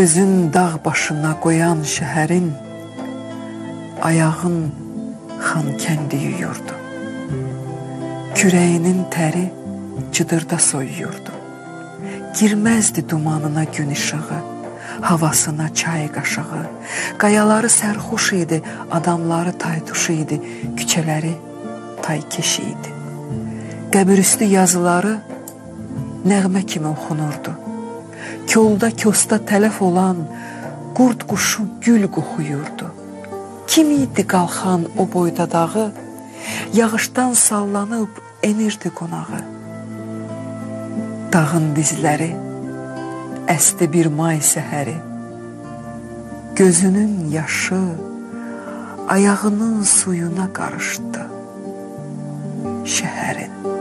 Gözün dağ başına qoyan şəhərin ayağın Xankəndi yuyurdu. Kürəyinin təri cıdırda soyuyurdu. Girməzdi dumanına gün işığı, havasına çay qaşığı. Qayaları sərxoş idi, adamları taytuş idi, küçələri taykeş idi. Qəbirüstü yazıları nəğmə kimi oxunurdu. Kolda kosta tələf olan qurd quşu gül qoxuyurdu. Kim idi qalxan o boyda dağı, yağışdan sallanıb enirdi qonağı. Dağın dizləri əsti bir may səhəri, gözünün yaşı ayağının suyuna qarışdı şəhərin.